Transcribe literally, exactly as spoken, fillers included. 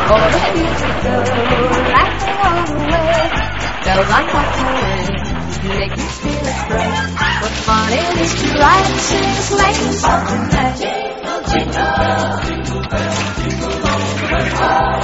or ready to go, laughing all the way. Bells on top to make your spirits bright. What fun it is to ride and sing a sleighing song tonight. Jingle, jingle, jingle bells, jingle all the way.